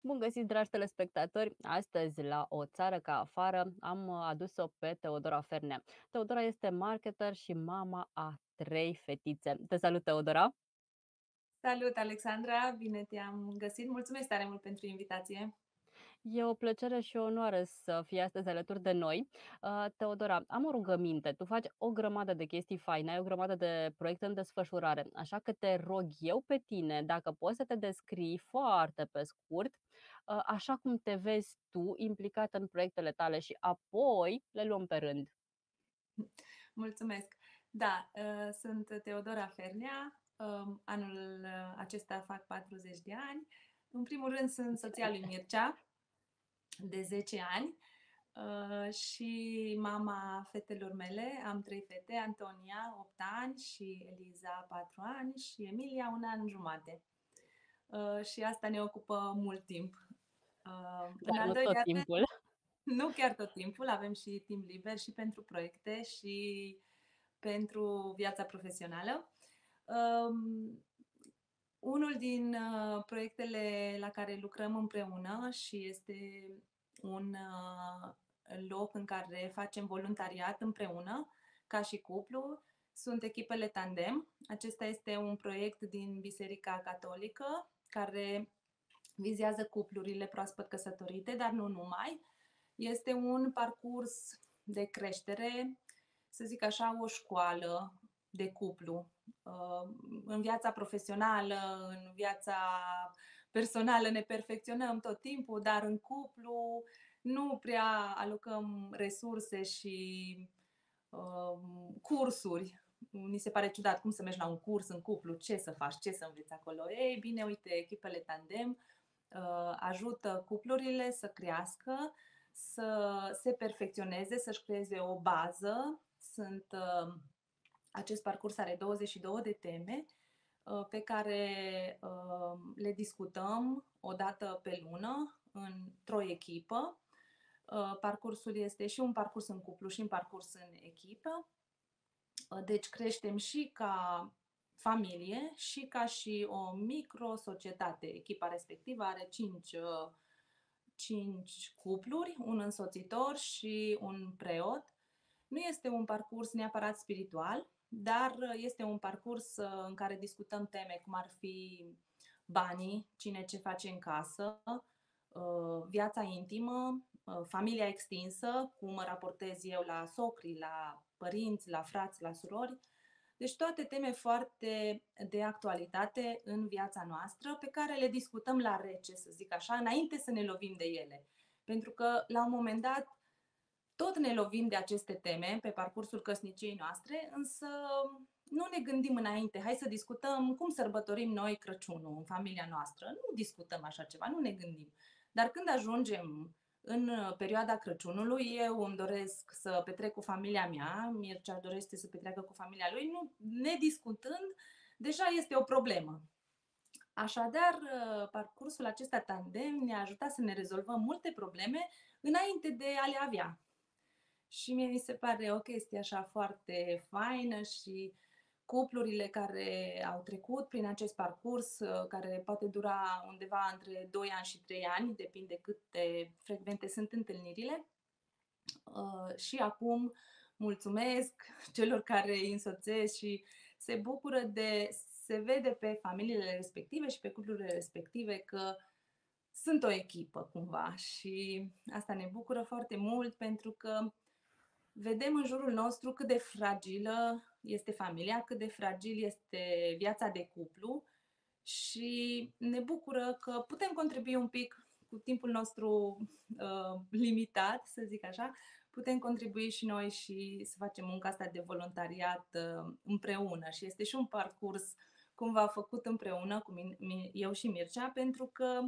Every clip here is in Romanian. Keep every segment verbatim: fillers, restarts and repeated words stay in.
Bun găsit, dragi telespectatori! Astăzi, la O țară ca afară, am adus-o pe Teodora Fernea. Teodora este marketer și mama a trei fetițe. Te salut, Teodora! Salut, Alexandra! Bine te-am găsit! Mulțumesc tare mult pentru invitație! E o plăcere și o onoare să fii astăzi alături de noi. Uh, Teodora, am o rugăminte. Tu faci o grămadă de chestii faine, ai o grămadă de proiecte în desfășurare, așa că te rog eu pe tine, dacă poți să te descrii foarte pe scurt, uh, așa cum te vezi tu implicat în proiectele tale și apoi le luăm pe rând. Mulțumesc! Da, uh, sunt Teodora Fernea. Um, Anul acesta fac patruzeci de ani. În primul rând sunt soția lui Mircea, de zece ani, uh, și mama fetelor mele. Am trei fete, Antonia, opt ani, și Eliza, patru ani, și Emilia, un an jumate. Uh, Și asta ne ocupă mult timp. Uh, În Dar al nu tot doilea rând, timpul. nu chiar tot timpul, avem și timp liber și pentru proiecte și pentru viața profesională. Um, unul din uh, proiectele la care lucrăm împreună și este un uh, loc în care facem voluntariat împreună, ca și cuplu, sunt echipele Tandem. Acesta este un proiect din Biserica Catolică care vizează cuplurile proaspăt căsătorite, dar nu numai. Este un parcurs de creștere, să zic așa, o școală de cuplu. În viața profesională, în viața personală ne perfecționăm tot timpul, dar în cuplu nu prea alocăm resurse și um, cursuri. Ni se pare ciudat cum să mergi la un curs în cuplu, ce să faci, ce să înveți acolo. Ei bine, uite, echipele Tandem uh, ajută cuplurile să crească, să se perfecționeze, să-și creeze o bază. Sunt, uh, acest parcurs are douăzeci și două de teme uh, pe care uh, le discutăm o dată pe lună într-o echipă. Uh, parcursul este și un parcurs în cuplu și un parcurs în echipă. Uh, Deci creștem și ca familie și ca și o micro-societate. Echipa respectivă are cinci, uh, cinci cupluri, un însoțitor și un preot. Nu este un parcurs neapărat spiritual, dar este un parcurs uh, în care discutăm teme cum ar fi banii, cine ce face în casă, uh, viața intimă, uh, familia extinsă, cum mă raportez eu la socri, la părinți, la frați, la surori. Deci toate teme foarte de actualitate în viața noastră, pe care le discutăm la rece, să zic așa, înainte să ne lovim de ele. Pentru că, la un moment dat, tot ne lovim de aceste teme pe parcursul căsniciei noastre, însă nu ne gândim înainte. Hai să discutăm cum sărbătorim noi Crăciunul în familia noastră. Nu discutăm așa ceva, nu ne gândim. Dar când ajungem în perioada Crăciunului, eu îmi doresc să petrec cu familia mea, Mircea dorește să petreacă cu familia lui, nu, nediscutând, deja este o problemă. Așadar, parcursul acesta tandem ne-a ajutat să ne rezolvăm multe probleme înainte de a le avea. Și mie mi se pare o chestie așa foarte faină și cuplurile care au trecut prin acest parcurs, care poate dura undeva între doi ani și trei ani, depinde cât de frecvente sunt întâlnirile. Și acum mulțumesc celor care îi însoțesc și se bucură de, se vede pe familiile respective și pe cuplurile respective că sunt o echipă cumva și asta ne bucură foarte mult pentru că vedem în jurul nostru cât de fragilă este familia, cât de fragil este viața de cuplu și ne bucură că putem contribui un pic cu timpul nostru uh, limitat, să zic așa, putem contribui și noi și să facem munca asta de voluntariat uh, împreună. Și este și un parcurs cumva făcut împreună cu mine, eu și Mircea, pentru că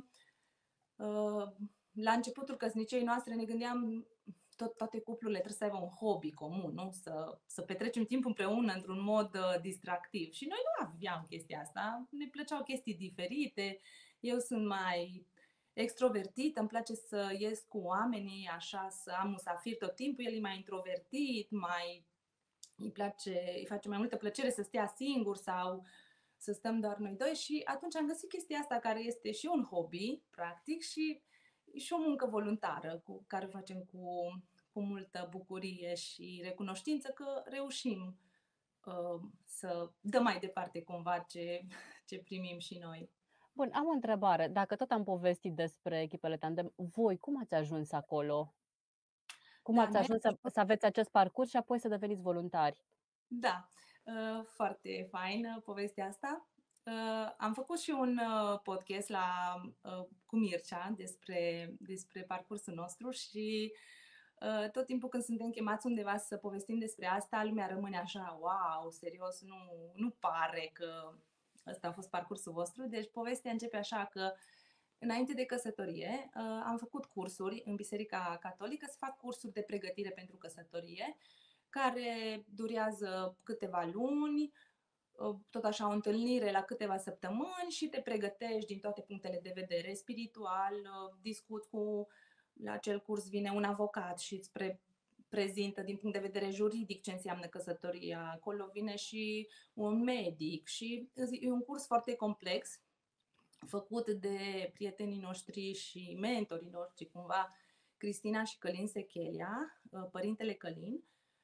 uh, la începutul căsniciei noastre ne gândeam tot, toate cuplurile trebuie să aibă un hobby comun, nu? Să, să petrecem timp împreună într-un mod uh, distractiv. Și noi nu aveam chestia asta, ne plăceau chestii diferite. Eu sunt mai extrovertită, îmi place să ies cu oamenii, așa, să am musafir tot timpul. El e mai introvertit, mai îi place, îi face mai multă plăcere să stea singur sau să stăm doar noi doi și atunci am găsit chestia asta care este și un hobby, practic, și și o muncă voluntară cu care o facem cu cu multă bucurie și recunoștință că reușim, uh, să dăm mai departe cumva ce ce primim și noi. Bun, am o întrebare. Dacă tot am povestit despre echipele tandem, voi cum ați ajuns acolo? Cum Da, ați noi ajuns să să aveți acest parcurs și apoi să deveniți voluntari? Da, uh, foarte faină povestea asta. Uh, am făcut și un, uh, podcast la uh, cu Mircea despre despre parcursul nostru și, uh, tot timpul când suntem chemați undeva să povestim despre asta, lumea rămâne așa: "Wow, serios, nu nu pare că ăsta a fost parcursul vostru?" Deci povestea începe așa că înainte de căsătorie, uh, am făcut cursuri în Biserica Catolică, se fac cursuri de pregătire pentru căsătorie, care durează câteva luni, uh, tot așa o întâlnire la câteva săptămâni și te pregătești din toate punctele de vedere, spiritual, uh, discuți cu la acel curs vine un avocat și îți pre prezintă din punct de vedere juridic ce înseamnă căsătoria, acolo vine și un medic și e un curs foarte complex, făcut de prietenii noștri și mentorii noștri cumva, Cristina și Călin Sechelia, uh, părintele Călin,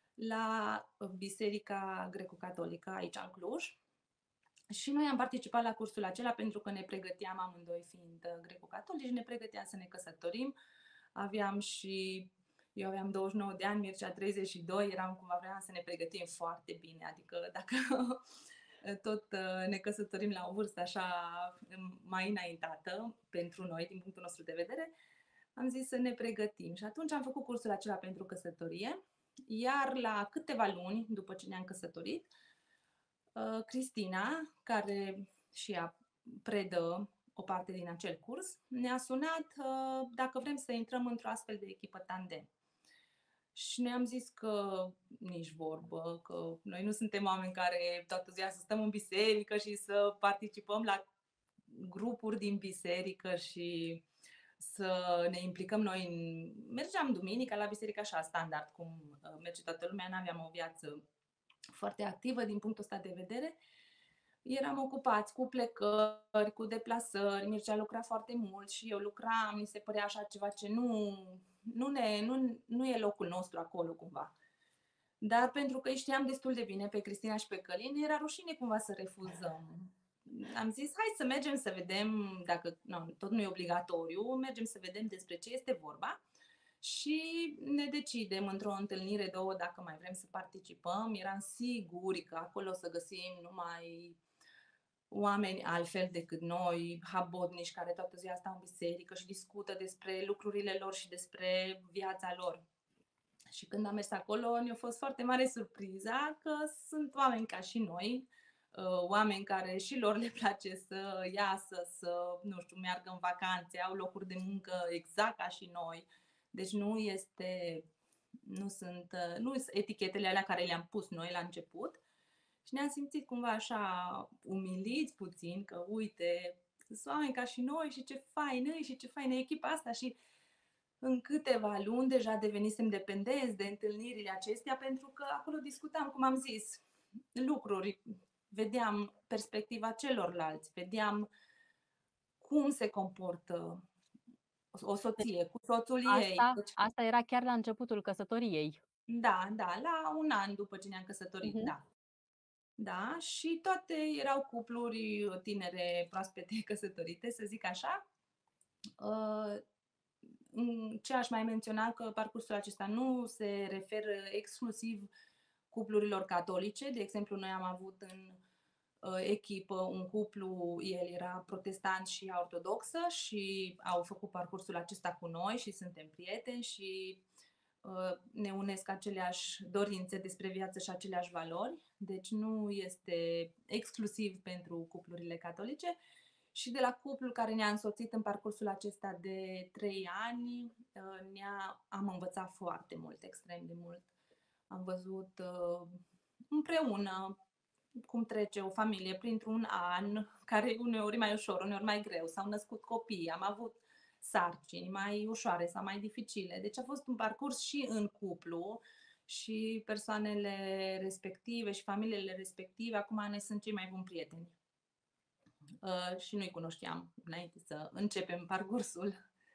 la Biserica Greco-Catolică aici în Cluj. Și noi am participat la cursul acela pentru că ne pregăteam amândoi fiind greco-catolici, ne pregăteam să ne căsătorim. Aveam și eu aveam douăzeci și nouă de ani, Mircea treizeci și doi, eram cumva vreau să ne pregătim foarte bine, adică dacă tot ne căsătorim la o vârstă așa mai înaintată pentru noi, din punctul nostru de vedere, am zis să ne pregătim. Și atunci am făcut cursul acela pentru căsătorie, iar la câteva luni după ce ne-am căsătorit, uh, Cristina, care și ea predă o parte din acel curs, ne-a sunat uh, dacă vrem să intrăm într-o astfel de echipă tandem. Și noi am zis că nici vorbă, că noi nu suntem oameni care toată ziua să stăm în biserică și să participăm la grupuri din biserică și să ne implicăm noi în... Mergeam duminica la biserică așa, standard, cum merge toată lumea, n-aveam o viață foarte activă din punctul ăsta de vedere. Eram ocupați cu plecări, cu deplasări, Mircea lucra foarte mult și eu lucram, mi se părea așa ceva ce nu, nu, ne, nu, nu e locul nostru acolo cumva. Dar pentru că îi știam destul de bine pe Cristina și pe Călin, era rușine cumva să refuzăm. Am zis, hai să mergem să vedem, dacă nu, tot nu e obligatoriu, mergem să vedem despre ce este vorba și ne decidem într-o întâlnire, două, dacă mai vrem să participăm. Eram siguri că acolo o să găsim numai oameni altfel decât noi, habotnici, care toată ziua stau în biserică și discută despre lucrurile lor și despre viața lor. Și când am mers acolo, ne-a fost foarte mare surpriza că sunt oameni ca și noi, oameni care și lor le place să iasă, să, nu știu, meargă în vacanțe, au locuri de muncă exact ca și noi. Deci nu este, nu sunt, nu sunt etichetele alea care le-am pus noi la început. Și ne-am simțit cumva așa umiliți puțin, că uite, sunt oameni ca și noi și ce faină și ce faină e echipa asta și în câteva luni deja devenisem dependenți de întâlnirile acestea pentru că acolo discutam, cum am zis, lucruri, vedeam perspectiva celorlalți, vedeam cum se comportă o Deci soție cu soțul ei. asta Deci, asta era chiar la începutul căsătoriei. da, da, la un an după ce ne-am căsătorit, Mhm. da. Da, și toate erau cupluri tinere, proaspete căsătorite, să zic așa. Uh, ce aș mai menționa, că parcursul acesta nu se referă exclusiv cuplurilor catolice. De exemplu, noi am avut în uh, echipă un cuplu, el era protestant și ortodoxă și au făcut parcursul acesta cu noi și suntem prieteni și uh, ne unesc aceleași dorințe despre viață și aceleași valori. Deci nu este exclusiv pentru cuplurile catolice. Și de la cuplul care ne-a însoțit în parcursul acesta de trei ani, ne-a, am învățat foarte mult, extrem de mult. Am văzut uh, împreună cum trece o familie printr-un an, care e uneori mai ușor, uneori mai greu. S-au născut copii, am avut sarcini mai ușoare sau mai dificile. Deci a fost un parcurs și în cuplu și persoanele respective și familiile respective acum ne sunt cei mai buni prieteni. uh, și nu-i cunoșteam înainte să începem parcursul.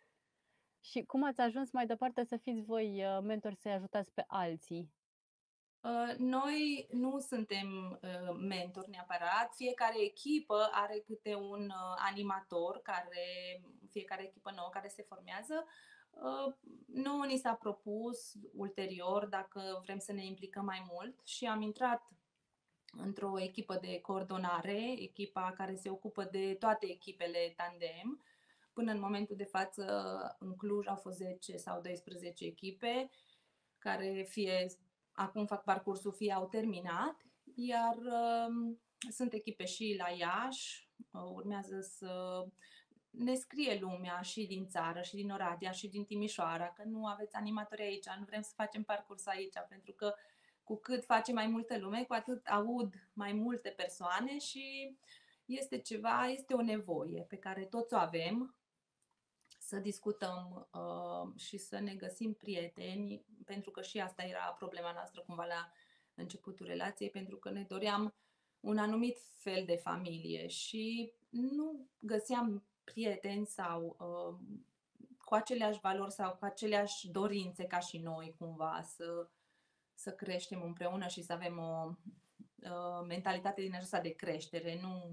Și cum ați ajuns mai departe să fiți voi, uh, mentori, să-i ajutați pe alții? Uh, Noi nu suntem uh, mentori neapărat. Fiecare echipă are câte un uh, animator, care, fiecare echipă nouă care se formează. Uh, Nouă ni s-a propus ulterior dacă vrem să ne implicăm mai mult și am intrat într-o echipă de coordonare, echipa care se ocupă de toate echipele tandem. Până în momentul de față, în Cluj au fost zece sau doisprezece echipe, care fie acum fac parcursul, fie au terminat, iar uh, sunt echipe și la Iași, uh, urmează să ne scrie lumea și din țară, și din Oradea, și din Timișoara, că nu aveți animatori aici, nu vrem să facem parcurs aici, pentru că cu cât face mai multă lume, cu atât aud mai multe persoane și este ceva, este o nevoie pe care toți o avem, să discutăm uh, și să ne găsim prieteni, pentru că și asta era problema noastră cumva la începutul relației, pentru că ne doream un anumit fel de familie și nu găseam prieteni sau uh, cu aceleași valori sau cu aceleași dorințe ca și noi cumva să, să creștem împreună și să avem o uh, mentalitate din aceasta de creștere, nu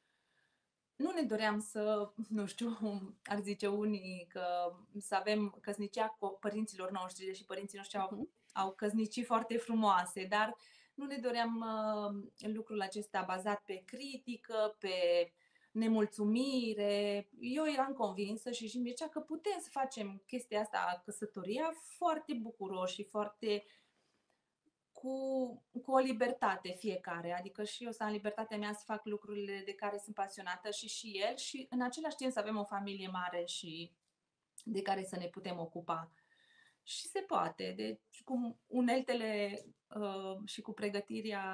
nu ne doream să, nu știu, ar zice unii că să avem căsnicia cu părinților noștri, deși părinții noștri au, Mhm. au căsnicii foarte frumoase, dar nu ne doream uh, lucrul acesta bazat pe critică, pe nemulțumire. Eu eram convinsă și și Mircea că putem să facem chestia asta, căsătoria, foarte bucuroși și foarte cu, cu o libertate fiecare, adică și eu să am libertatea mea să fac lucrurile de care sunt pasionată și și el și în același timp să avem o familie mare și de care să ne putem ocupa. Și se poate, deci cu uneltele uh, și cu pregătirea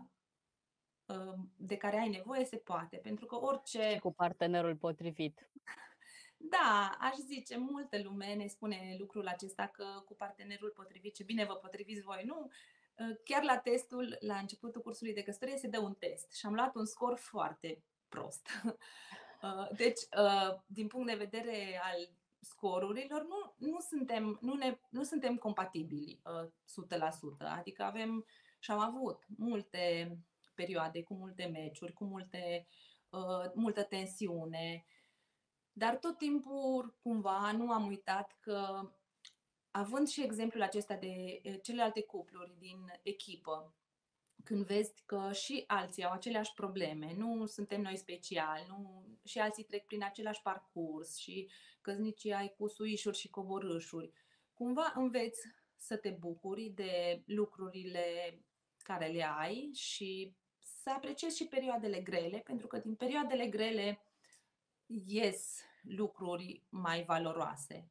uh, de care ai nevoie se poate, pentru că Și orice. cu partenerul potrivit. Da, aș zice, multă lume ne spune lucrul acesta că cu partenerul potrivit, ce bine vă potriviți voi, nu? Chiar la testul, la începutul cursului de căsătorie, se dă un test și am luat un scor foarte prost. Deci, din punct de vedere al scorurilor, nu, nu, suntem, nu, ne, nu suntem compatibili o sută la sută. Adică avem și am avut multe perioade cu multe meciuri, cu multe, multă tensiune, dar tot timpul, cumva, nu am uitat că, având și exemplul acesta de celelalte cupluri din echipă, când vezi că și alții au aceleași probleme, nu suntem noi speciali, nu, și alții trec prin același parcurs și căsnicii ai cu suișuri și coborâșuri, cumva înveți să te bucuri de lucrurile care le ai și să apreciezi și perioadele grele, pentru că din perioadele grele ies lucruri mai valoroase.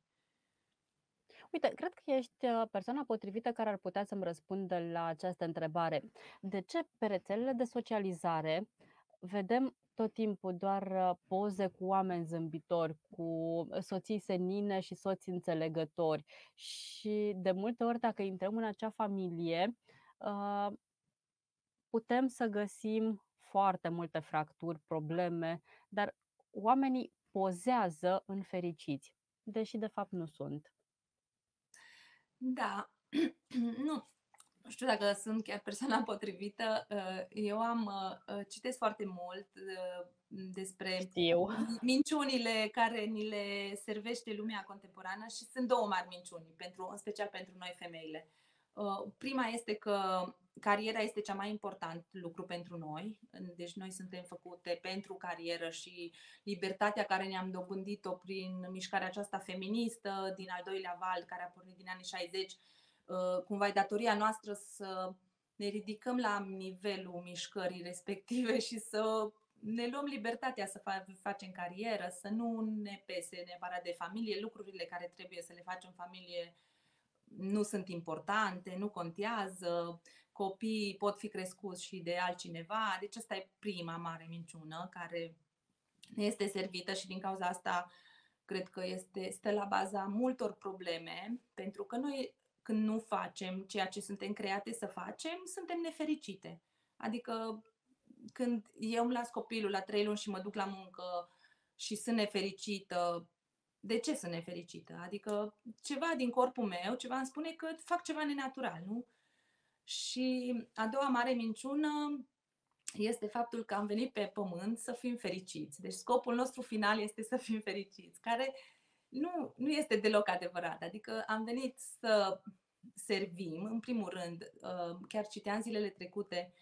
Uite, cred că ești uh, persoana potrivită care ar putea să-mi răspundă la această întrebare. De ce pe rețelele de socializare vedem tot timpul doar uh, poze cu oameni zâmbitori, cu soții senine și soți înțelegători și de multe ori dacă intrăm în acea familie, uh, putem să găsim foarte multe fracturi, probleme, dar oamenii pozează în fericiți, deși de fapt nu sunt. Da, nu, nu știu dacă sunt chiar persoana potrivită. Eu am citesc foarte mult despre Știu. minciunile care ni le servește lumea contemporană și sunt două mari minciuni, pentru, în special pentru noi femeile. Prima este că cariera este cea mai important lucru pentru noi, deci noi suntem făcute pentru carieră și libertatea care ne-am dobândit-o prin mișcarea aceasta feministă din al doilea val care a pornit din anii șaizeci, cumva e datoria noastră să ne ridicăm la nivelul mișcării respective și să ne luăm libertatea să facem carieră, să nu ne pese neapărat de familie, lucrurile care trebuie să le facem în familie nu sunt importante, nu contează, copiii pot fi crescuți și de altcineva. Deci asta e prima mare minciună care ne este servită și din cauza asta cred că este, stă la baza multor probleme, pentru că noi când nu facem ceea ce suntem create să facem, suntem nefericite. Adică când eu îmi las copilul la trei luni și mă duc la muncă și sunt nefericită, de ce sunt nefericită? Adică ceva din corpul meu, ceva îmi spune că fac ceva nenatural, nu? Și a doua mare minciună este faptul că am venit pe pământ să fim fericiți. Deci scopul nostru final este să fim fericiți, care nu, nu este deloc adevărat. Adică am venit să servim, în primul rând, uh, chiar citeam zilele trecute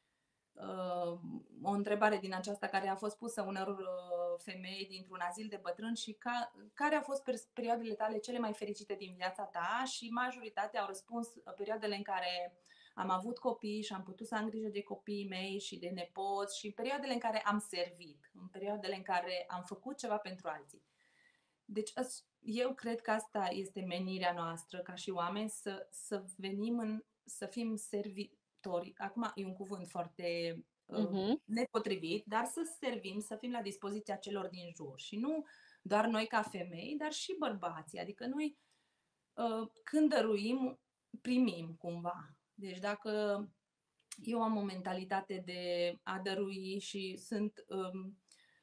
uh, o întrebare din aceasta care a fost pusă unor uh, femei dintr-un azil de bătrâni și ca, care au fost perioadele tale cele mai fericite din viața ta, și majoritatea au răspuns uh, perioadele în care am avut copii și am putut să am grijă de copiii mei și de nepoți, și în perioadele în care am servit, în perioadele în care am făcut ceva pentru alții. Deci eu cred că asta este menirea noastră ca și oameni, să, să venim în, să fim servitori. Acum e un cuvânt foarte uh, Mhm. nepotrivit, dar să servim, să fim la dispoziția celor din jur și nu doar noi ca femei, dar și bărbații. Adică noi uh, când dăruim, primim cumva. Deci dacă eu am o mentalitate de a dărui și sunt um,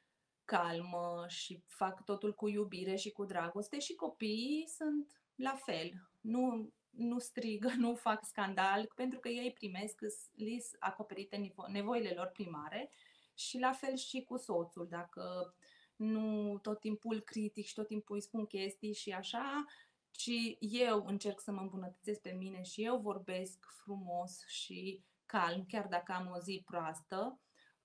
calmă și fac totul cu iubire și cu dragoste, și copiii sunt la fel. Nu, nu strigă, nu fac scandal, pentru că ei primesc, li sunt acoperite nevoile lor primare, și la fel și cu soțul. Dacă nu tot timpul critic și tot timpul îi spun chestii și așa, ci eu încerc să mă îmbunătățesc pe mine și eu vorbesc frumos și calm, chiar dacă am o zi proastă,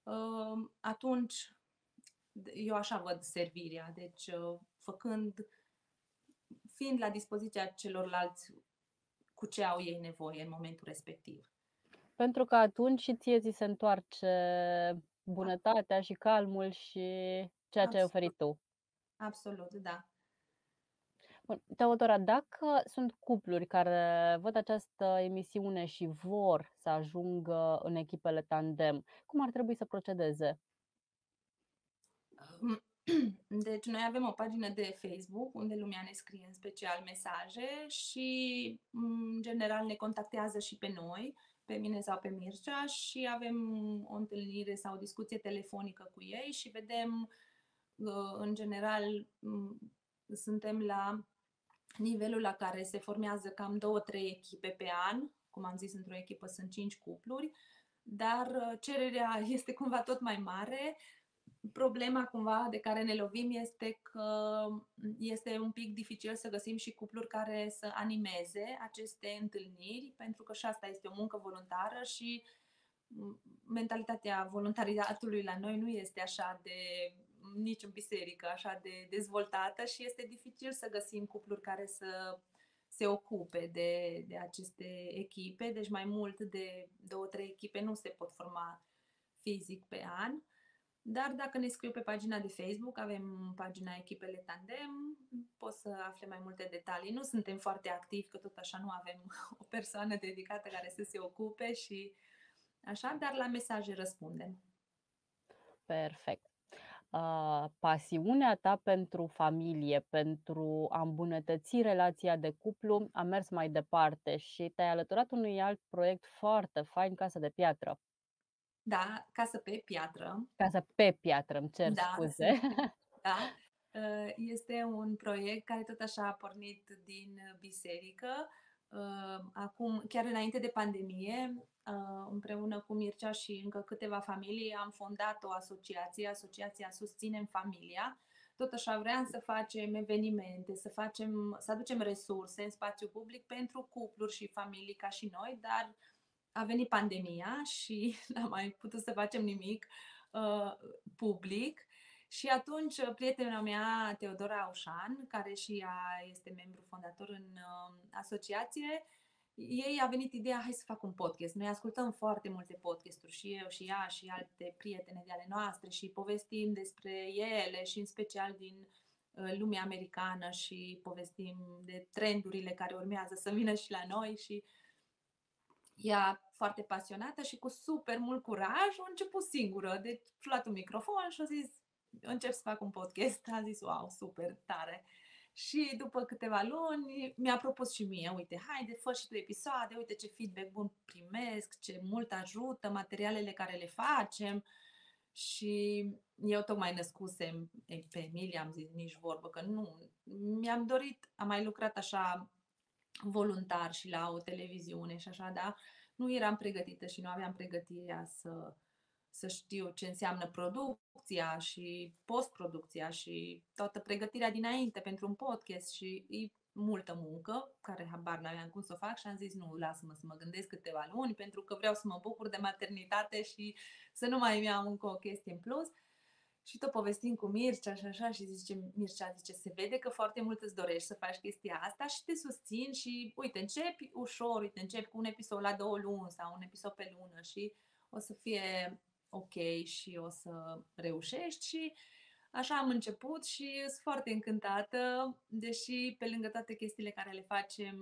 atunci eu așa văd servirea. Deci făcând, fiind la dispoziția celorlalți cu ce au ei nevoie în momentul respectiv. Pentru că atunci și ție ți se întoarce bunătatea și calmul și ceea ce ai oferit Absolut, tu. absolut, da. Bun, Teodora, dacă sunt cupluri care văd această emisiune și vor să ajungă în echipele tandem, cum ar trebui să procedeze? Deci noi avem o pagină de Facebook unde lumea ne scrie în special mesaje și în general ne contactează și pe noi, pe mine sau pe Mircea, și avem o întâlnire sau o discuție telefonică cu ei și vedem, în general, suntem la nivelul la care se formează cam două, trei echipe pe an. Cum am zis, într-o echipă sunt cinci cupluri, dar cererea este cumva tot mai mare. Problema cumva de care ne lovim este că este un pic dificil să găsim și cupluri care să animeze aceste întâlniri, pentru că și asta este o muncă voluntară și mentalitatea voluntariatului la noi nu este așa de, nici în biserică, așa de dezvoltată, și este dificil să găsim cupluri care să se ocupe de, de aceste echipe. Deci mai mult de două, trei echipe nu se pot forma fizic pe an. Dar dacă ne scriu pe pagina de Facebook, avem pagina Echipele Tandem, poți să afle mai multe detalii. Nu suntem foarte activi, că tot așa nu avem o persoană dedicată care să se ocupe și așa, dar la mesaje răspundem. Perfect. Uh, pasiunea ta pentru familie, pentru a îmbunătăți relația de cuplu a mers mai departe și te-ai alăturat unui alt proiect foarte fain, Casă de Piatră. Da, Casă pe Piatră. Casă pe Piatră, îmi cer Da, scuze. sunt, da. Este un proiect care tot așa a pornit din biserică. Acum, chiar înainte de pandemie, împreună cu Mircea și încă câteva familii, am fondat o asociație, Asociația Susținem Familia. Tot așa vreau să facem evenimente, să, facem, să aducem resurse în spațiu public pentru cupluri și familii ca și noi, dar a venit pandemia și n-am mai putut să facem nimic uh, public. Și atunci prietena mea, Teodora Aușan, care și ea este membru fondator în uh, asociație, ei a venit ideea, hai să fac un podcast. Noi ascultăm foarte multe podcasturi, și eu și ea și alte prietene de ale noastre, și povestim despre ele și în special din uh, lumea americană, și povestim de trendurile care urmează să vină și la noi. Și ea, foarte pasionată și cu super mult curaj, a început singură. Deci a luat un microfon și a zis, încep să fac un podcast. A zis, wow, super, tare. Și după câteva luni mi-a propus și mie, uite, haide, fă și tu episoade, uite ce feedback bun primesc, ce mult ajută materialele care le facem. Și eu tocmai născusem pe Emilia, am zis nici vorbă, că nu, mi-am dorit, am mai lucrat așa voluntar și la o televiziune și așa, dar nu eram pregătită și nu aveam pregătirea să, să știu ce înseamnă producția și postproducția și toată pregătirea dinainte pentru un podcast și e multă muncă, care habar n-aveam cum să o fac și am zis nu, lasă-mă să mă gândesc câteva luni pentru că vreau să mă bucur de maternitate și să nu mai iau încă o chestie în plus. Și tot povestim cu Mircea și așa și zice, Mircea zice, se vede că foarte mult îți dorești să faci chestia asta și te susțin și uite, începi ușor, uite, începi cu un episod la două luni sau un episod pe lună și o să fie ok și o să reușești și așa am început și sunt foarte încântată, deși pe lângă toate chestiile care le facem,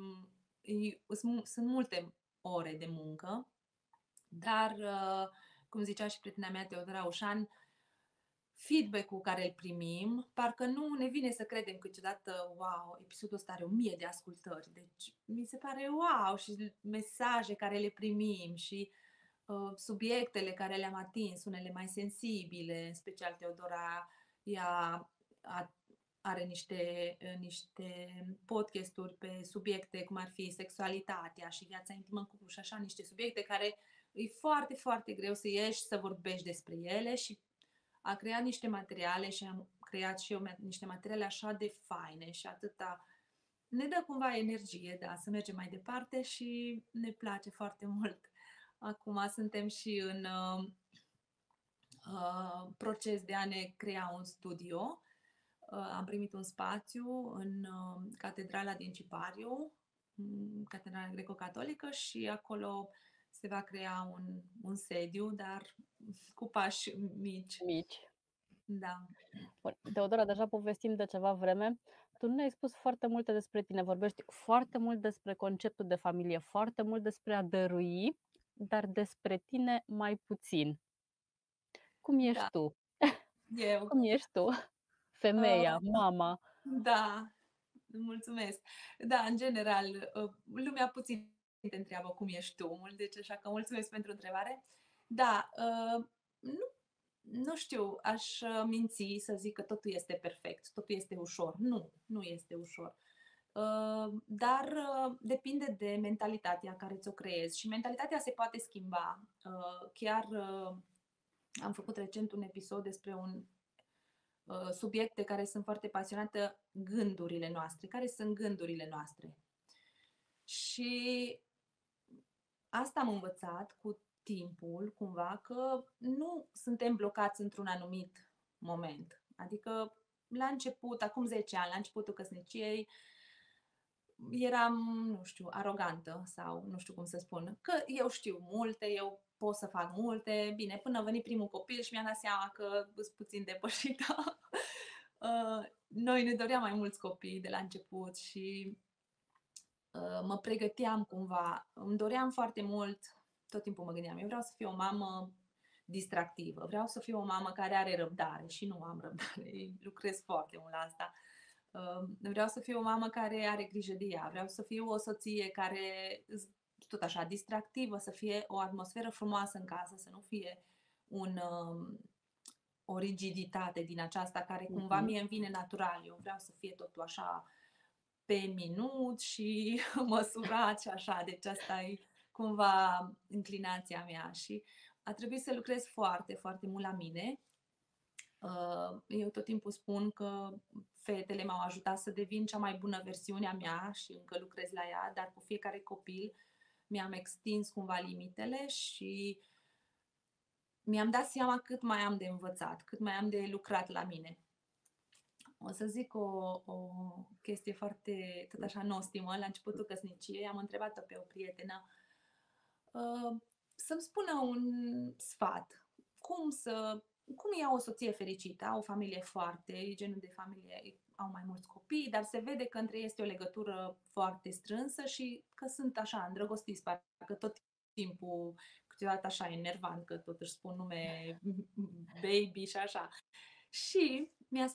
sunt multe ore de muncă, dar, cum zicea și prietena mea, Teodora Ușan, feedback-ul care îl primim, parcă nu ne vine să credem câteodată, wow, episodul ăsta are o mie de ascultări. Deci mi se pare wow și mesaje care le primim și uh, subiectele care le-am atins, unele mai sensibile, în special Teodora, ea a, are niște, uh, niște podcasturi pe subiecte cum ar fi sexualitatea și viața intimă în cuplu și așa, niște subiecte care e foarte, foarte greu să ieși să vorbești despre ele și a creat niște materiale și am creat și eu niște materiale așa de faine și atâta. Ne dă cumva energie, da, să mergem mai departe și ne place foarte mult. Acum suntem și în uh, uh, proces de a ne crea un studio. Uh, am primit un spațiu în uh, Catedrala din Cipariu, Catedrala Greco-Catolică și acolo se va crea un, un sediu, dar cu pași mici. Mici. Da. Bun. Teodora, deja povestim de ceva vreme. Tu nu ne-ai spus foarte multe despre tine, vorbești foarte mult despre conceptul de familie, foarte mult despre a dărui, dar despre tine mai puțin. Cum ești Da, tu? eu. Cum ești tu? Femeia, Uh, mama. da, mulțumesc. Da, în general, uh, lumea puțin te întreabă cum ești tu, mult, deci așa că mulțumesc pentru întrebare. Da, uh, nu, nu știu, aș uh, minți să zic că totul este perfect, totul este ușor. Nu, nu este ușor. Uh, dar uh, depinde de mentalitatea care ți-o creezi și mentalitatea se poate schimba. Uh, chiar uh, am făcut recent un episod despre un uh, subiect de care sunt foarte pasionată, gândurile noastre. Care sunt gândurile noastre? Și asta am învățat cu timpul, cumva, că nu suntem blocați într-un anumit moment. Adică, la început, acum zece ani, la începutul căsniciei, eram, nu știu, arogantă sau nu știu cum să spun, că eu știu multe, eu pot să fac multe. Bine, până a venit primul copil și mi-am dat seama că sunt puțin depășită. Uh, Noi ne doream mai mulți copii de la început și uh, mă pregăteam cumva. Îmi doream foarte mult, tot timpul mă gândeam, eu vreau să fiu o mamă distractivă, vreau să fiu o mamă care are răbdare și nu am răbdare, lucrez foarte mult la asta. Uh, vreau să fiu o mamă care are grijă de ea, vreau să fiu o soție care, tot așa, distractivă, să fie o atmosferă frumoasă în casă, să nu fie un, um, o rigiditate din aceasta care cumva Mhm. mie îmi vine natural. Eu vreau să fie totul așa pe minut și măsurat și așa. Deci asta e cumva înclinația mea și a trebuit să lucrez foarte, foarte mult la mine. Eu tot timpul spun că fetele m-au ajutat să devin cea mai bună versiune a mea și încă lucrez la ea, dar cu fiecare copil mi-am extins cumva limitele și mi-am dat seama cât mai am de învățat, cât mai am de lucrat la mine. O să zic o, o chestie foarte, tot așa, nostimă. La începutul căsniciei am întrebat-o pe o prietenă uh, să-mi spună un sfat. Cum să, cum e o soție fericită? Au o familie foarte, e genul de familie, au mai mulți copii, dar se vede că între ei este o legătură foarte strânsă și că sunt așa îndrăgostiți, parcă tot timpul, câteodată așa enervant, că tot își spun nume baby și așa. Și mi-a spus,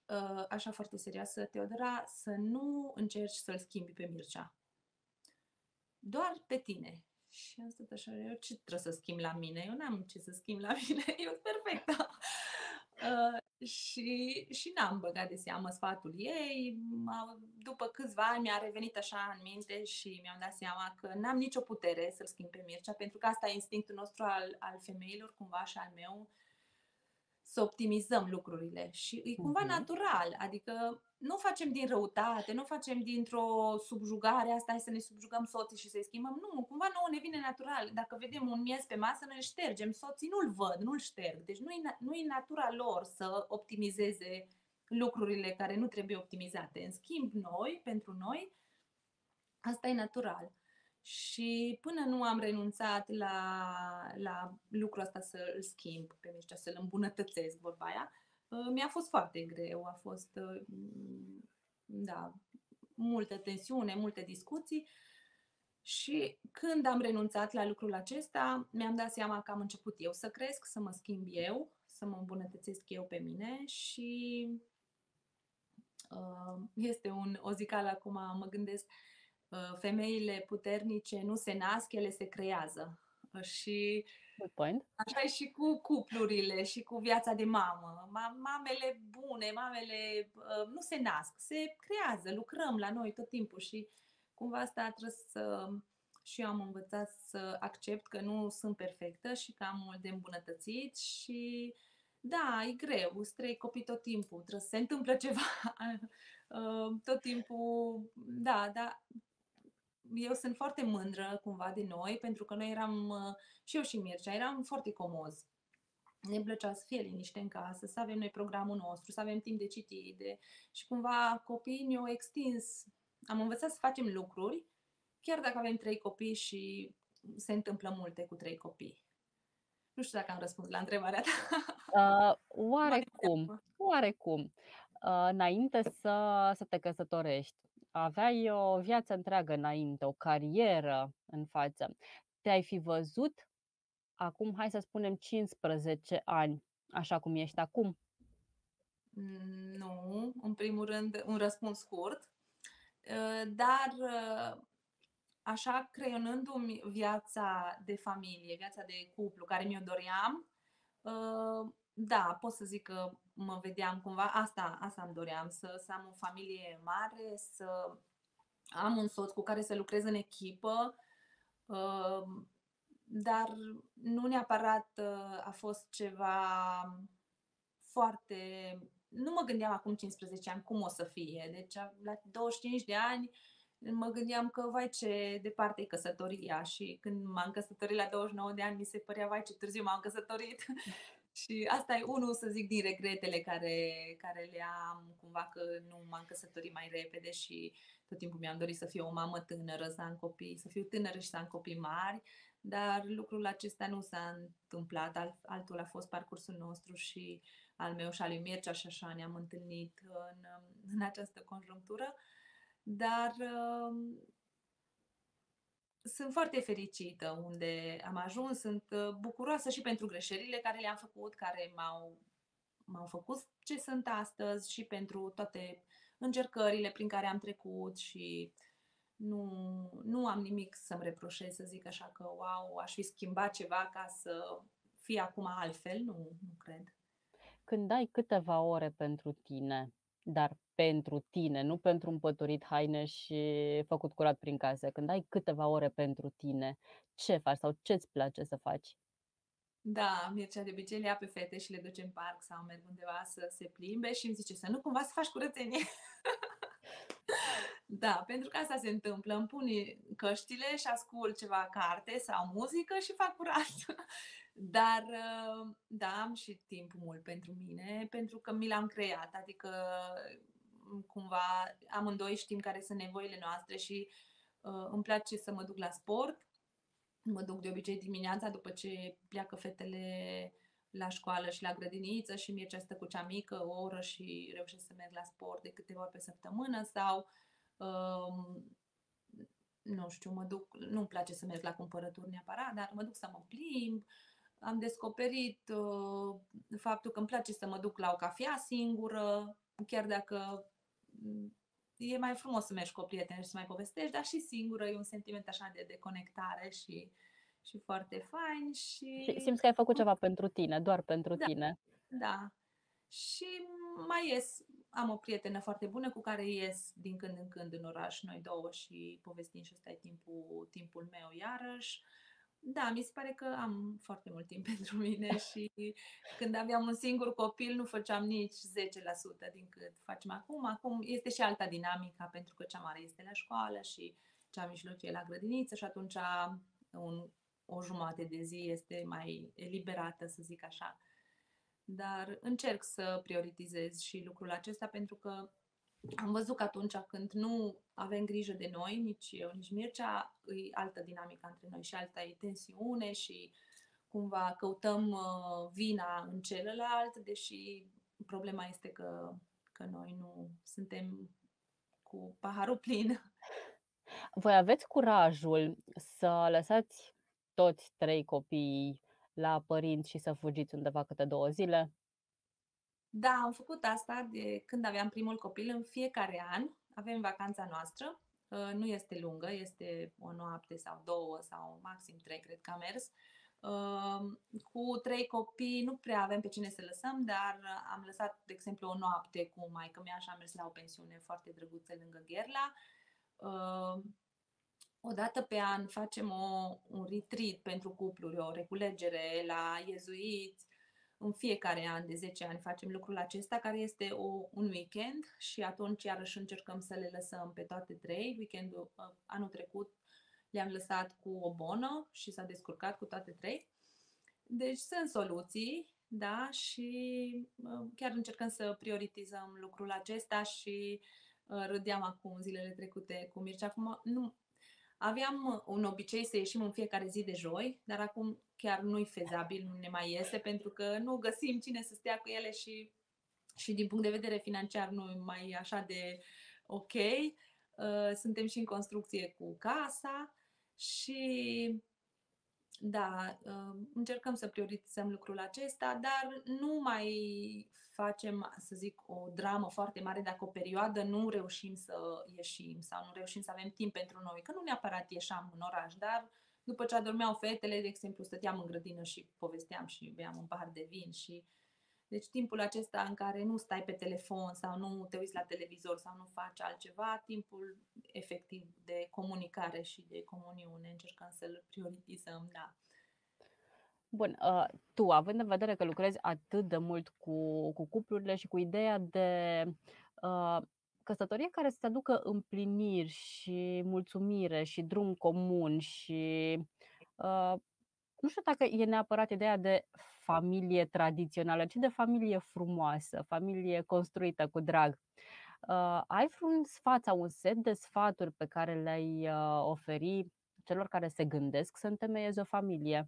uh, așa foarte serioasă, Teodora, să nu încerci să-l schimbi pe Mircea. Doar pe tine. Și am stat așa, eu ce trebuie să schimb la mine? Eu n-am ce să schimb la mine, eu sunt perfectă. Uh, și, și n-am băgat de seamă sfatul ei. M-a- După câțiva ani mi-a revenit așa în minte și mi-am dat seama că n-am nicio putere să-l schimb pe Mircea, pentru că asta e instinctul nostru al, al femeilor, cumva și al meu, să optimizăm lucrurile și e cumva Mhm. natural, adică nu facem din răutate, nu facem dintr-o subjugare, asta hai să ne subjugăm soții și să-i schimbăm, nu, cumva nouă ne vine natural. Dacă vedem un miez pe masă, noi îl ștergem, soții nu-l văd, nu-l șterg, deci nu-i, nu-i natura lor să optimizeze lucrurile care nu trebuie optimizate. În schimb, noi, pentru noi, asta e natural. Și până nu am renunțat la, la lucrul ăsta să-l schimb pe Mircea, să-l îmbunătățesc, vorba aia, uh, mi-a fost foarte greu. A fost, uh, da, multă tensiune, multe discuții. Și când am renunțat la lucrul acesta, mi-am dat seama că am început eu să cresc, să mă schimb eu, să mă îmbunătățesc eu pe mine și uh, este un, o zicală acum, mă gândesc, uh, femeile puternice nu se nasc, ele se creează. Și Good point. așa e și cu cuplurile și cu viața de mamă. Ma- mamele bune, mamele uh, nu se nasc, se creează, lucrăm la noi tot timpul și cumva asta trebuie să... Și eu am învățat să accept că nu sunt perfectă și că am mult de îmbunătățit și da, e greu, sunt trei copii tot timpul, trebuie să se întâmplă ceva uh, tot timpul, da, da, eu sunt foarte mândră cumva de noi, pentru că noi eram, uh, și eu și Mircea, eram foarte comozi. Ne plăcea să fie liniște în casă, să avem noi programul nostru, să avem timp de citit. De... Și cumva copiii mi-au extins. Am învățat să facem lucruri, chiar dacă avem trei copii și se întâmplă multe cu trei copii. Nu știu dacă am răspuns la întrebarea ta. Uh, Mai oarecum, degrabă. oarecum. Uh, înainte să, să te căsătorești, aveai o viață întreagă înainte, o carieră în față. Te-ai fi văzut acum, hai să spunem, cincisprezece ani, așa cum ești acum? Mm, Nu, în primul rând, un răspuns scurt, Uh, dar uh, așa creionându-mi viața de familie, viața de cuplu care mi-o doream, uh, da, pot să zic că mă vedeam cumva, asta, asta îmi doream, să, să am o familie mare, să am un soț cu care să lucrez în echipă, uh, dar nu neapărat uh, a fost ceva foarte... Nu mă gândeam acum cincisprezece ani cum o să fie, deci la douăzeci și cinci de ani mă gândeam că, vai, ce departe e căsătoria și când m-am căsătorit la douăzeci și nouă de ani mi se părea, vai, ce târziu m-am căsătorit. Și asta e unul, să zic, din regretele care, care le am, cumva că nu m-am căsătorit mai repede și tot timpul mi-am dorit să fiu o mamă tânără, să am copii, să fiu tânără și să am copii mari, dar lucrul acesta nu s-a întâmplat, altul a fost parcursul nostru și al meu și al lui Mircea și așa ne-am întâlnit în, în această conjunctură. Dar uh, sunt foarte fericită unde am ajuns, sunt uh, bucuroasă și pentru greșelile care le-am făcut, care m-au, m-au făcut ce sunt astăzi și pentru toate încercările prin care am trecut și nu, nu am nimic să-mi reproșez, să zic așa că, wow, aș fi schimbat ceva ca să fie acum altfel, nu, nu cred. Când ai câteva ore pentru tine, dar pentru tine, nu pentru împăturit haine și făcut curat prin casă, când ai câteva ore pentru tine, ce faci sau ce-ți place să faci? Da, Mircea de obicei le ia pe fete și le duce în parc sau merg undeva să se plimbe și îmi zice să nu cumva să faci curățenie. Da, pentru că asta se întâmplă. Îmi pun căștile și ascult ceva carte sau muzică și fac curat. Dar da, am și timp mult pentru mine, pentru că mi l-am creat. Adică cumva amândoi știm care sunt nevoile noastre și uh, îmi place să mă duc la sport. Mă duc de obicei dimineața după ce pleacă fetele la școală și la grădiniță și Mircea stă cu cea mică o oră și reușesc să merg la sport de câteva ori pe săptămână sau um, nu știu, mă duc, nu-mi place să merg la cumpărături neapărat, dar mă duc să mă plimb. Am descoperit uh, faptul că îmi place să mă duc la o cafea singură, chiar dacă mm, e mai frumos să mergi cu o prietenă și să mai povestești, dar și singură e un sentiment așa de deconectare și, și foarte fain Și și simți că ai făcut ceva pentru tine, doar pentru da, tine. da. Și mai ies, am o prietenă foarte bună cu care ies din când în când în oraș, noi două, și povestim și ăsta e timpul, timpul meu iarăși. Da, mi se pare că am foarte mult timp pentru mine și când aveam un singur copil nu făceam nici zece la sută din cât facem acum. Acum este și alta dinamica pentru că cea mare este la școală și cea mijlocie la grădiniță și atunci un, o jumătate de zi este mai eliberată, să zic așa. Dar încerc să prioritizez și lucrul acesta pentru că am văzut că atunci când nu avem grijă de noi, nici eu, nici Mircea, e altă dinamică între noi și alta e tensiune și cumva căutăm uh, vina în celălalt, deși problema este că, că noi nu suntem cu paharul plin. Voi aveți curajul să lăsați toți trei copiii la părinți și să fugiți undeva câte două zile? Da, am făcut asta de când aveam primul copil. În fiecare an avem vacanța noastră. Uh, Nu este lungă, este o noapte sau două sau maxim trei, cred că am mers. Uh, Cu trei copii nu prea avem pe cine să lăsăm, dar am lăsat, de exemplu, o noapte cu maică-mea și am mers la o pensiune foarte drăguță lângă Gherla. Uh, O dată pe an facem o, un retreat pentru cupluri, o reculegere la iezuiți. În fiecare an de zece ani facem lucrul acesta, care este o, un weekend și atunci iarăși încercăm să le lăsăm pe toate trei. Weekendul uh, anul trecut le-am lăsat cu o bonă și s-a descurcat cu toate trei. Deci sunt soluții, da, și uh, chiar încercăm să prioritizăm lucrul acesta și uh, râdeam acum zilele trecute cu Mircea. Acum nu, aveam un obicei să ieșim în fiecare zi de joi, dar acum chiar nu-i fezabil, nu ne mai iese, pentru că nu găsim cine să stea cu ele și, și din punct de vedere financiar nu e mai așa de ok. Uh, Suntem și în construcție cu casa și da, uh, încercăm să prioritizăm lucrul acesta, dar nu mai facem, să zic, o dramă foarte mare dacă o perioadă nu reușim să ieșim sau nu reușim să avem timp pentru noi, că nu neapărat ieșeam în oraș, dar după ce adormeau fetele, de exemplu, stăteam în grădină și povesteam și beam un pahar de vin și deci timpul acesta în care nu stai pe telefon sau nu te uiți la televizor sau nu faci altceva, timpul efectiv de comunicare și de comuniune, încercăm să-l prioritizăm, da. Bun, uh, tu, având în vedere că lucrezi atât de mult cu, cu cuplurile și cu ideea de uh, căsătorie care să-ți aducă împliniri și mulțumire și drum comun și uh, nu știu dacă e neapărat ideea de familie tradițională, ci de familie frumoasă, familie construită cu drag. Uh, ai vreun sfat sau un set de sfaturi pe care le-ai uh, oferi celor care se gândesc să întemeieze o familie?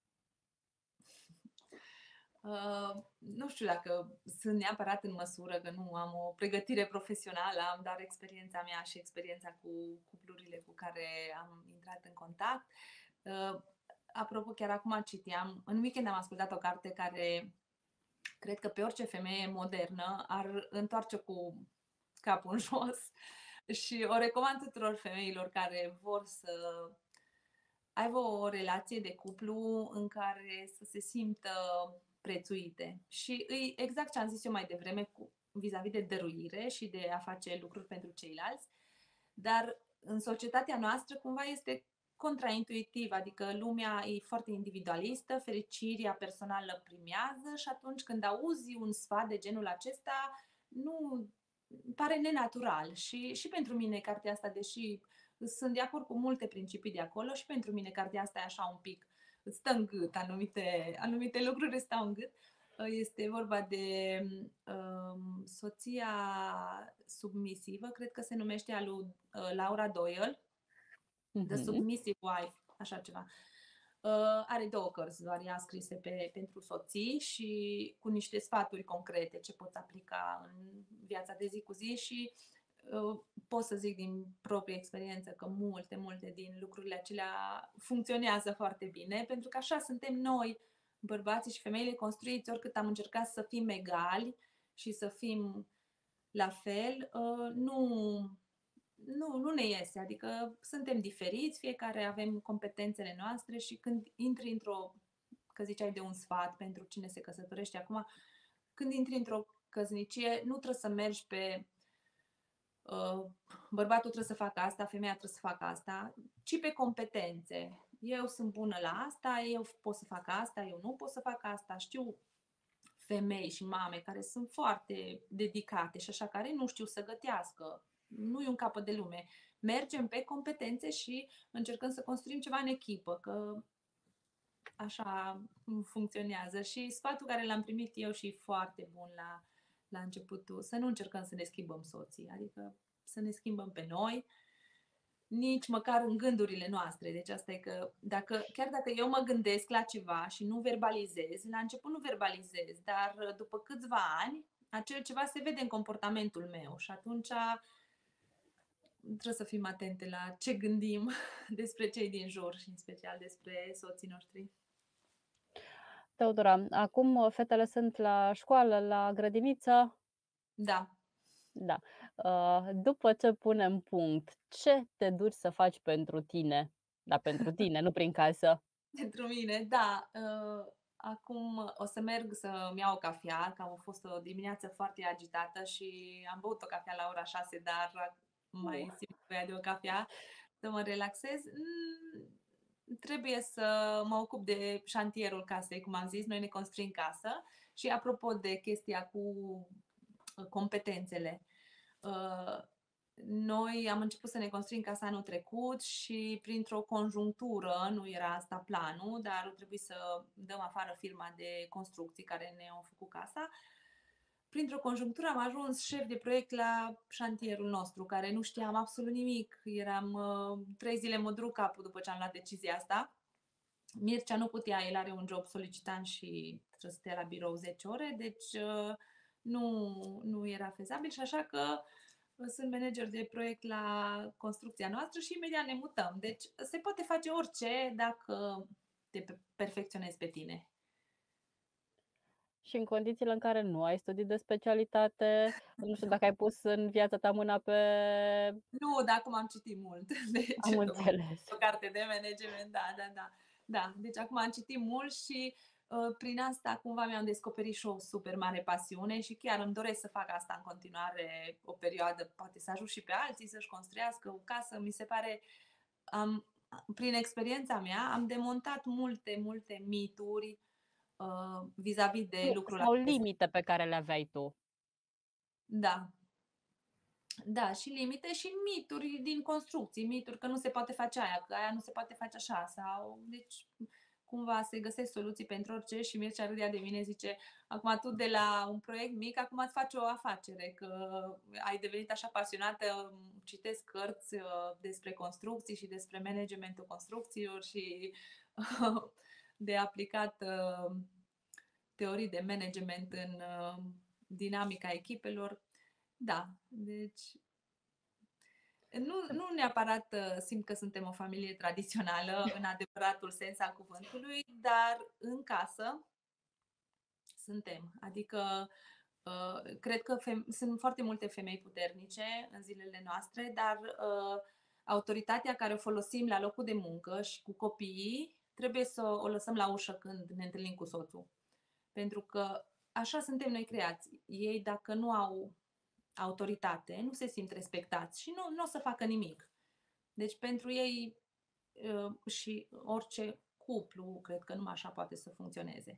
Uh, nu știu dacă sunt neapărat în măsură, că nu am o pregătire profesională, am doar experiența mea și experiența cu cuplurile cu care am intrat în contact. Uh, apropo, chiar acum citeam, în weekend am ascultat o carte care cred că pe orice femeie modernă ar întoarce cu capul în jos și o recomand tuturor femeilor care vor să aibă o relație de cuplu în care să se simtă prețuite. Și îi exact ce am zis eu mai devreme cu vis-a-vis de dăruire și de a face lucruri pentru ceilalți, dar în societatea noastră cumva este contraintuitiv, adică lumea e foarte individualistă, fericirea personală primează și atunci când auzi un sfat de genul acesta, nu pare nenatural. Și, și pentru mine cartea asta, deși sunt de acord cu multe principii de acolo, și pentru mine cartea asta e așa un pic, îți stă în gât, anumite, anumite lucruri îți stau în gât. Este vorba de um, Soția submisivă, cred că se numește, a lui uh, Laura Doyle, The Mhm. Submissive Wife, așa ceva. Uh, are două cărți, doar ea scrise pe, pentru soții și cu niște sfaturi concrete ce poți aplica în viața de zi cu zi și uh, pot să zic din proprie experiență că multe, multe din lucrurile acelea funcționează foarte bine, pentru că așa suntem noi, bărbații și femeile construiți, oricât am încercat să fim egali și să fim la fel, uh, nu, nu, nu ne iese. Adică suntem diferiți, fiecare avem competențele noastre și când intri într-o, că ziceai de un sfat pentru cine se căsătorește acum, când intri într-o căsnicie, nu trebuie să mergi pe uh, bărbatul trebuie să facă asta, femeia trebuie să facă asta, ci pe competențe. Eu sunt bună la asta, eu pot să fac asta, eu nu pot să fac asta. Știu femei și mame care sunt foarte dedicate și așa, care nu știu să gătească. Nu e un capăt de lume. Mergem pe competențe și încercăm să construim ceva în echipă, că așa funcționează. Și sfatul care l-am primit eu și e foarte bun la, la începutul, să nu încercăm să ne schimbăm soții, adică să ne schimbăm pe noi, nici măcar în gândurile noastre. Deci asta e că dacă, chiar dacă eu mă gândesc la ceva și nu verbalizez, la început nu verbalizez, dar după câțiva ani, acel ceva se vede în comportamentul meu și atunci trebuie să fim atente la ce gândim despre cei din jur și în special despre soții noștri. Teodora, acum uh, fetele sunt la școală, la grădiniță? Da. Da. Uh, după ce punem punct, ce te duci să faci pentru tine? Da, pentru tine, nu prin casă. Pentru mine, da. Uh, acum o să merg să-mi iau o cafea, că a fost o dimineață foarte agitată și am băut o cafea la ora șase, dar Uh. mai simt nevoia de o cafea să mă relaxez. Mm, trebuie să mă ocup de șantierul casei, cum am zis, noi ne construim casă și apropo de chestia cu competențele. Uh, Noi am început să ne construim casa anul trecut și printr-o conjunctură, nu era asta planul, dar a trebuit să dăm afară firma de construcții care ne-au făcut casa. Printr-o conjunctură am ajuns șef de proiect la șantierul nostru, care nu știam absolut nimic. Eram uh, trei zile mă duc capul după ce am luat decizia asta. Mircea nu putea, el are un job solicitant și trebuie să stea la birou zece ore, deci uh, nu, nu era fezabil și așa că sunt manager de proiect la construcția noastră și imediat ne mutăm. Deci se poate face orice dacă te perfecționezi pe tine. Și în condițiile în care nu ai studii de specialitate, nu știu Nu, dacă ai pus în viața ta mâna pe... nu, dar acum am citit mult. Deci Am înțeles. o carte de management, da, da, da. Da, deci acum am citit mult și uh, prin asta cumva mi-am descoperit și o super mare pasiune și chiar îmi doresc să fac asta în continuare o perioadă, poate să ajut și pe alții să-și construiască o casă. Mi se pare, am, prin experiența mea, am demontat multe, multe mituri uh, vis-a-vis de Nu, lucrul sau acesta. limite pe care le aveai tu. Da, da, și limite și mituri din construcții, mituri că nu se poate face aia, că aia nu se poate face așa sau deci cumva se găsesc soluții pentru orice și Mircea râdea de mine, zice, acum tu de la un proiect mic, acum îți faci o afacere, că ai devenit așa pasionată, citesc cărți uh, despre construcții și despre managementul construcțiilor și de aplicat uh, teorii de management în uh, dinamica echipelor. Da, deci nu, nu neapărat uh, simt că suntem o familie tradițională în adevăratul sens al cuvântului, dar în casă suntem. Adică uh, cred că fem- sunt foarte multe femei puternice în zilele noastre, dar uh, autoritatea care o folosim la locul de muncă și cu copiii trebuie să o lăsăm la ușă când ne întâlnim cu soțul. Pentru că așa suntem noi creați. Ei, dacă nu au autoritate, nu se simt respectați și nu, nu o să facă nimic. Deci pentru ei uh, și orice cuplu, cred că numai așa poate să funcționeze.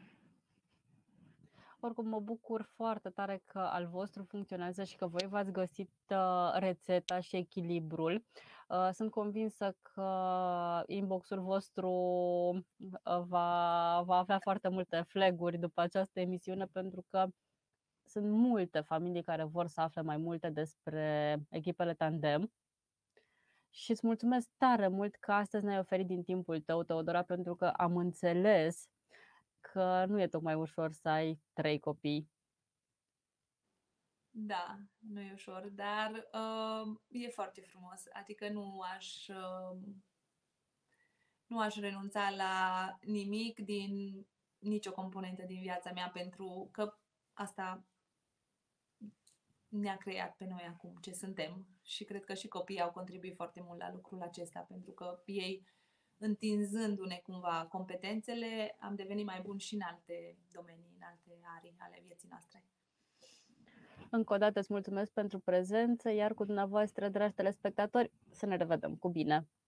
Oricum, mă bucur foarte tare că al vostru funcționează și că voi v-ați găsit uh, rețeta și echilibrul. Uh, sunt convinsă că inbox-ul vostru uh, va, va avea foarte multe flag-uri după această emisiune, pentru că sunt multe familii care vor să afle mai multe despre echipele tandem. Și îți mulțumesc tare mult că astăzi ne-ai oferit din timpul tău, Teodora, pentru că am înțeles că nu e tocmai ușor să ai trei copii. Da, nu e ușor, dar uh, e foarte frumos. Adică nu aș, uh, nu aș renunța la nimic din nicio componentă din viața mea pentru că asta ne-a creat pe noi acum ce suntem și cred că și copiii au contribuit foarte mult la lucrul acesta, pentru că ei, întinzându-ne cumva competențele, am devenit mai buni și în alte domenii, în alte arii ale vieții noastre. Încă o dată îți mulțumesc pentru prezență, iar cu dumneavoastră, dragi telespectatori, să ne revedem. Cu bine!